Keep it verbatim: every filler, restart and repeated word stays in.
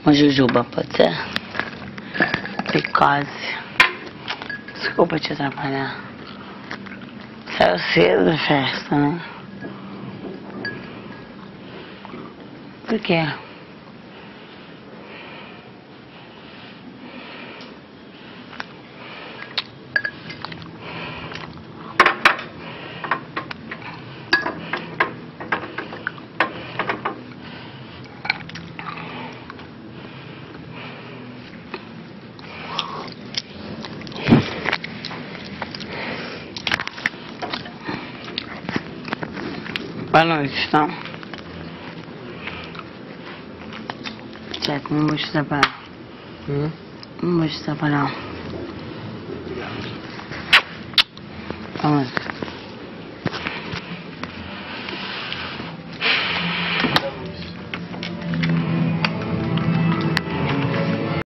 uma jujuba, pode ser? Because. Desculpa te atrapalhar. Saiu cedo da festa, né? Por quê? Boa noite, então. Certo, não vou te atrapalhar. Hum? Não vou te atrapalhar. Vamos.